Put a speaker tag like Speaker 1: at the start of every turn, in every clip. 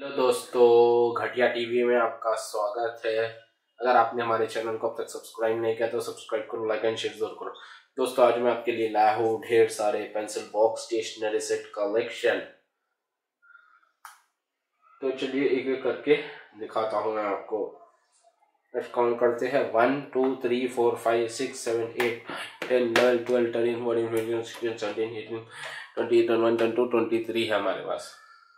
Speaker 1: Hello दोस्तों, घटिया TV में आपका स्वागत है। अगर आपने हमारे चैनल को अब तक सब्सक्राइब नहीं किया तो सब्सक्राइब करो, लाइक एंड शेयर जरूर करो। दोस्तों, आज मैं आपके लिए लाया हूँ ढेर सारे pencil box stationery set collection. तो चलिए एक एक करके दिखाता हूँ मैं आपको। काउंट करते हैं 1 2 3 4 5 6 7 8 10 11 12 13 14 15 16 17 18 20 21 22 23 है हमारे पास।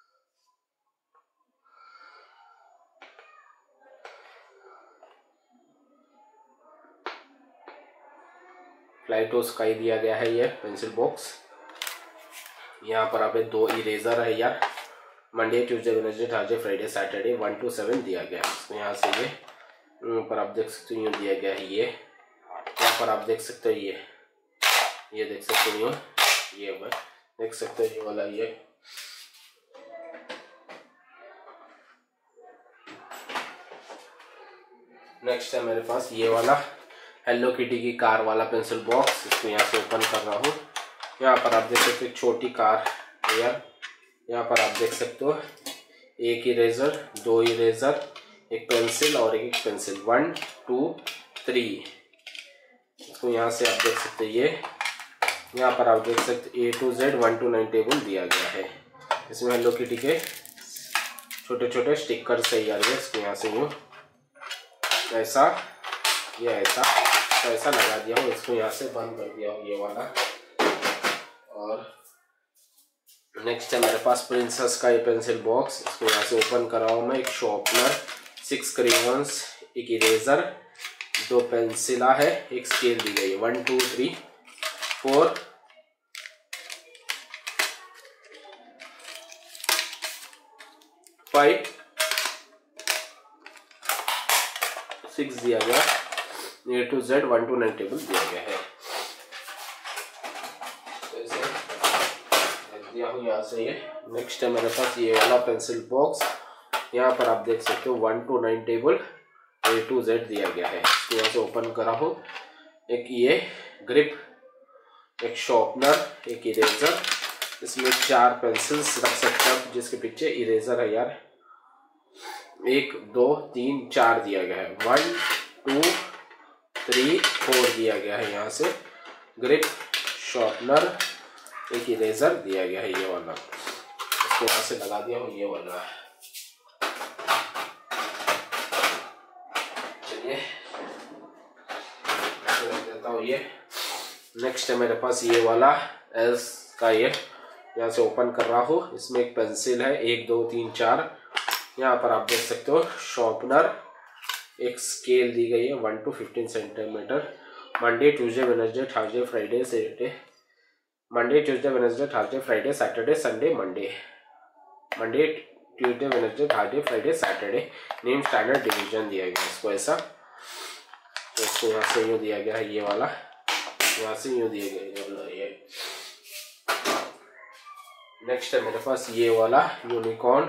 Speaker 1: फ्लाइटोस का ही दिया गया है ये पेंसिल बॉक्स। यहाँ पर आप 2 इरेजर है यार। Monday Tuesday Wednesday Thursday Friday Saturday 1 to 7 दिया गया है। तो यहाँ से ये पर आप देख सकते हो यूँ दिया गया है। ये यहाँ पर आप देख सकते हो ये देख सकते हो यूँ, ये देख सकते हो ये वाला। ये नेक्स्ट है मेरे पास ये वाला हेलो किटी की कार वाला पेंसिल बॉक्स। इसको यहाँ से ओपन कर रहा हूँ। यहाँ पर आप देख सकते हो छोटी कार यार। यहाँ पर आप देख सकते हो एक इरेजर, 2 इरेजर, एक पेंसिल और एक पेंसिल 1 2 3। इसको यहाँ से आप देख सकते हो ये। यहाँ पर आप देख सकते A to Z 1 to 9 table दिया गया है। इसमें हेलो किटी के छोटे छोटे स्टिकर्स है यार। ये इसको यहाँ से यूँ ऐसा ये ऐसा तो ऐसा लगा दिया हूँ। इसको यहाँ से बंद कर दिया हूँ ये वाला। और नेक्स्ट है मेरे पास प्रिंसेस का ये पेंसिल बॉक्स। इसको यहाँ से ओपन कर रहा हूँ मैं। एक शॉर्पनर, 6 क्रेयॉन्स, एक इरेजर, 2 पेंसिला है, एक स्केल दी गई है 1 2 3 4 5 6 दिया गया। A to Z 1 to 9 table दिया गया है। तो इसे रख दिया हूँ यहाँ से ये। नेक्स्ट है मेरे पास ये वाला पेंसिल बॉक्स। यहाँ पर आप देख सकते हो 1 to 9 table A to Z दिया गया है। इसको यहाँ से ओपन करा हूँ। एक ये ग्रिप, एक शॉर्पनर, एक इरेजर। इसमें 4 पेंसिल्स रख सकते हैं जिसके पीछे इरेजर है यार। 1 2 3 4 दिया गया है। 1 2 3 4 दिया गया है। यहाँ से ग्रिप, शॉर्पनर, एक इरेजर दिया गया है ये वाला। इसको यहाँ से लगा दिया हूँ ये वाला। चलिए रख देता हूँ ये। नेक्स्ट है मेरे पास ये वाला एल्स का ये। यहाँ से ओपन कर रहा हूँ। इसमें एक पेंसिल है 1 2 3 4। यहाँ पर आप देख सकते हो शॉर्पनर, एक स्केल दी गई है 1 to 15 centimetre. Monday Tuesday Wednesday Thursday Friday Saturday, Monday Tuesday Wednesday Thursday Friday Saturday Sunday Monday, Monday Tuesday Wednesday Thursday Friday Saturday. Name standard division दिया गया इसको ऐसा। तो इसको यहाँ से यूँ दिया गया है ये वाला। यहाँ से यूँ दिया गया ये वाला ये। नेक्स्ट है मेरे पास ये वाला यूनिकॉर्न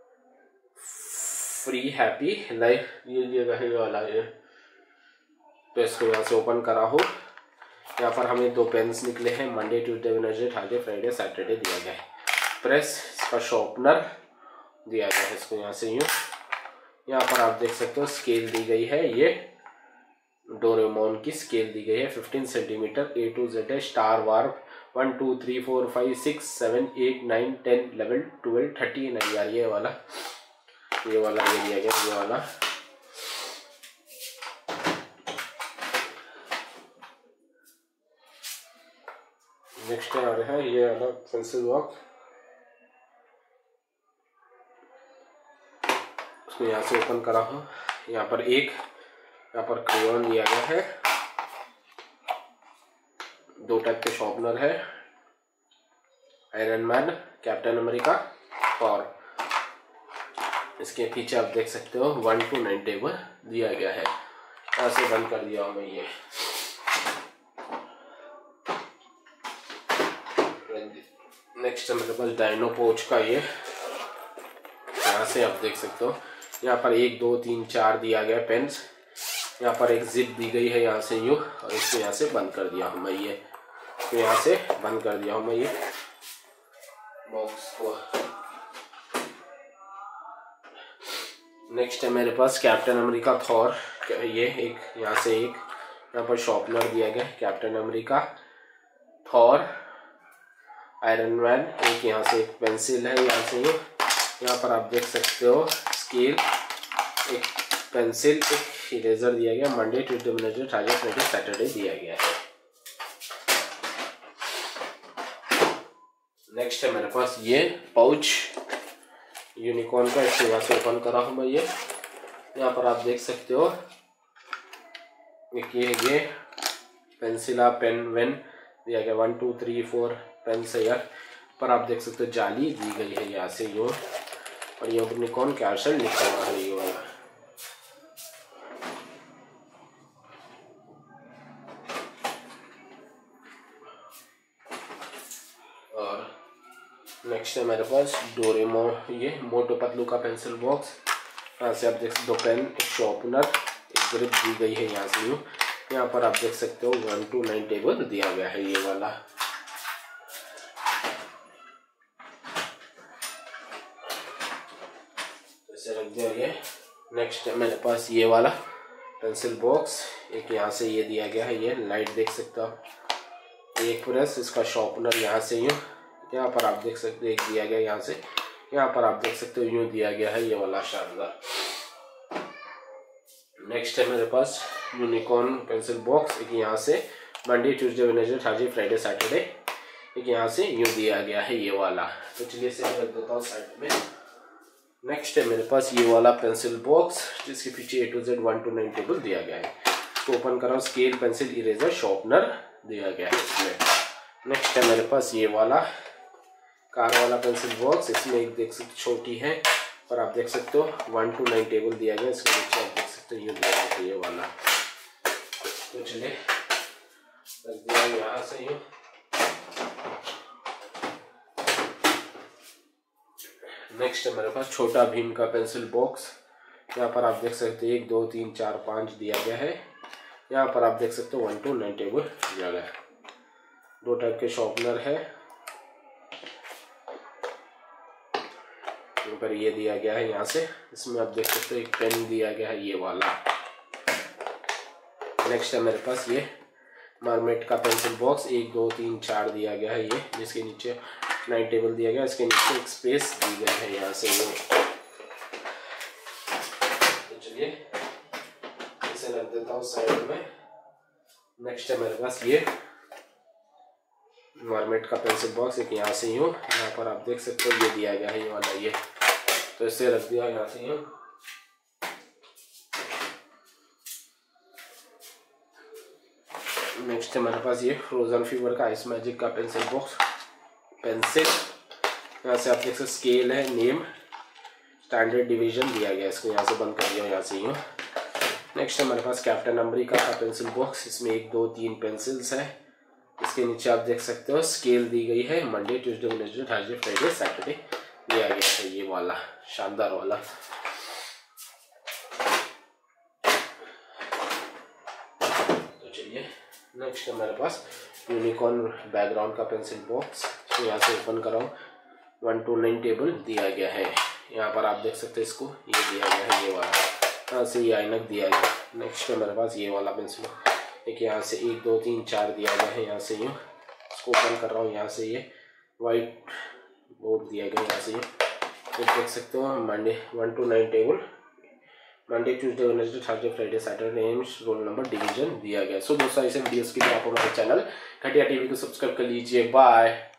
Speaker 1: फ्री हैप्पी लाइफ ये वाला ये। तो इसको यहाँ से ओपन करा हो। यहाँ पर हमें 2 पेन्स निकले हैं। Monday Tuesday Wednesday Thursday Friday Saturday दिया गया है। प्रेस, इसका शॉर्पनर दिया गया है। इसको यहाँ से यूँ। यहाँ पर आप देख सकते हो स्केल दी गई है। ये डोरेमोन की स्केल दी गई है 15 सेंटीमीटर। A to Z है। स्टार वार 1 2 3 4 5 6 7 8 9 10 11 12 13 यार ये वाला ये दिया गया ये वाला। नेक्स्ट आ रहा है ये वाला पेंसिल बॉक्स। उसको यहाँ से ओपन करा हूँ। यहाँ पर यहाँ पर क्रेयॉन दिया गया है। 2 टाइप के शॉर्पनर है, आयरन मैन, कैप्टन अमेरिका। और इसके पीछे आप देख सकते हो 1 to 9 टेबल दिया गया है। ऐसे बंद कर दिया हूँ मैं ये। नेक्स्ट है मेरे पास डायनो पोच का ये। यहाँ से आप देख सकते हो यहाँ पर 1 2 3 4 दिया गया पेन्स। यहाँ पर एक जिप दी गई है यहाँ से यूँ। और इसको यहाँ से बंद कर दिया हूँ मैं ये। तो यहाँ से बंद कर दिया हूँ मैं ये बॉक्स को। नेक्स्ट है मेरे पास कैप्टन अमेरिका थॉर, ये एक यहाँ से एक यहाँ पर शॉर्पनर दिया गया है, Captain America Thor Iron Man, एक यहाँ से एक पेंसिल है, यहाँ से यहाँ पर आप देख सकते हो स्केल, एक पेंसिल, एक इरेजर दिया गया, Monday Tuesday Wednesday Thursday Friday Saturday दिया गया है। नेक्स्ट है मेरे पास ये पाउच यूनिकॉर्न का, इसको यहाँ से ओपन करा हूँ मैं। ये यहाँ पर आप देख सकते हो ये पेंसिला पेन वेन दिया गया, 1 2 3 4 पेन से यार पर आप देख सकते हो जाली दी गई है यहाँ से यूँ, और ये यूनिकॉर्न कैप्सूल लिखा हुआ है ये वाला। और नेक्स्ट है मेरे पास डोरेमोन, ये मोटू पतलू का पेंसिल बॉक्स, यहाँ से आप देख सकते हो पेन, एक शॉर्पनर, एक ग्रिप दी गई है यहाँ से यूँ। यहाँ पर आप देख सकते हो 1 to 9 टेबल दिया गया है ये वाला। ऐसे रख दिया ये। नेक्स्ट है मेरे पास ये वाला पेंसिल बॉक्स, एक यहाँ से ये दिया गया है, ये लाइट देख सकते हो आप, एक प्रेस, इसका शॉर्पनर यहाँ से यूँ, यहाँ पर आप देख सकते हो एक दिया गया यहाँ से, यहाँ पर आप देख सकते हो यूँ दिया गया है ये वाला शानदार। नेक्स्ट है मेरे पास यूनिकॉर्न पेंसिल बॉक्स, एक यहाँ से Monday Tuesday Wednesday Thursday Friday Saturday, एक यहाँ से यूँ दिया गया है ये वाला। तो चलिए इसे रख देता हूँ साइड में। नेक्स्ट है मेरे पास ये वाला पेंसिल बॉक्स, जिसके पीछे A to Z 1 to 9 table दिया गया है। तो ओपन कर रहा हूँ, स्केल पेंसिल इरेजर शॉर्पनर दिया गया है इसमें। नेक्स्ट है मेरे पास ये वाला कार वाला पेंसिल बॉक्स, इसमें एक देख सकते छोटी है और आप देख सकते हो 1 to 9 टेबल दिया गया, इसके नीचे आप देख सकते हो ये दिया गया है ये वाला। तो चलिए रख दिया यहाँ से यूँ। नेक्स्ट है मेरे पास छोटा भीम का पेंसिल बॉक्स, यहाँ पर आप देख सकते हो 1 2 3 4 5 दिया गया है, यहाँ पर आप देख सकते हो 1 to 9 टेबल दिया गया है। 2 टाइप के शॉर्पनर है, ऊपर ये दिया गया है यहाँ से, इसमें आप देख सकते हो एक पेन दिया गया है ये वाला। नेक्स्ट है मेरे पास ये मरमेड का पेंसिल बॉक्स, 1 2 3 4 दिया गया है ये, जिसके नीचे 9 टेबल दिया गया, इसके नीचे एक स्पेस दी गई है यहाँ से ये। तो चलिए इसे रख देता हूँ साइड में। नेक्स्ट है मेरे पास ये मरमेड का पेंसिल बॉक्स, एक यहाँ से यूँ, यहाँ पर आप देख सकते हो ये दिया गया है ये वाला ये, तो इसे रख दिया यहाँ से यूँ। नेक्स्ट है मेरे पास ये फ्रोजन फीवर का आइस मैजिक का पेंसिल बॉक्स, पेंसिल यहाँ से आप देख सकते स्केल है, नेम, स्टैंडर्ड डिवीजन दिया गया, इसको यहाँ से बंद कर दिया यहाँ से यूँ। नेक्स्ट है मेरे पास कैप्टन अमेरिका का पेंसिल बॉक्स, इसमें 1 2 3 पेंसिल्स है, इसके नीचे आप देख सकते हो स्केल दी गई है, Monday Tuesday Wednesday Thursday Friday Saturday दिया गया है ये वाला शानदार वाला। तो चलिए नेक्स्ट है मेरे पास यूनिकॉर्न बैकग्राउंड का पेंसिल बॉक्स, तो यहाँ से ओपन कराऊँ, 1 to 9 टेबल दिया गया है, यहाँ पर आप देख सकते हो इसको ये दिया गया है ये वाला, यहाँ से ये ऐनक दिया गया। नेक्स्ट है मेरे पास ये वाला पेंसिल, एक यहाँ से 1 2 3 4 दिया गया है यहाँ से यूँ, इसको ओपन कर रहा हूँ, यहाँ से ये वाइट बोर्ड दिया गया यहाँ से ये देख सकते हो, Monday 1 to 9 table, Monday Tuesday Wednesday Thursday Friday Saturday, names roll number division दिया गया। सो दोस्तों ऐसे वीडियोस के लिए आप हमारे चैनल घटिया टीवी को सब्सक्राइब कर लीजिए। बाय।